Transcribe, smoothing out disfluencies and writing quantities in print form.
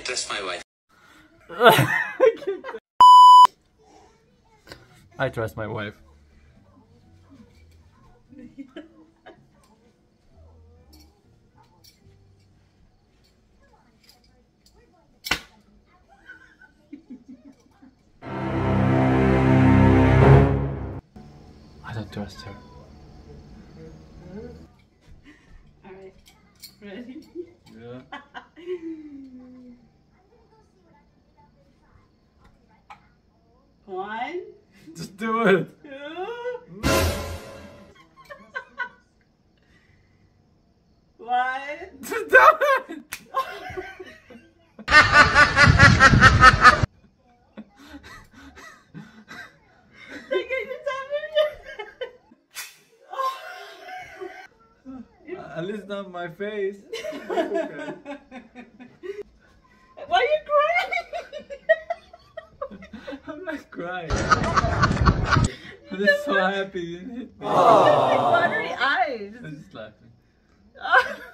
trust my wife. I trust my wife. I don't trust her. Alright, ready? Yeah. One, Just do it. 2. One. Just do it. At least not my face. Okay. Why are you crying? I'm not crying. I'm just so happy. Watery eyes. I'm just laughing.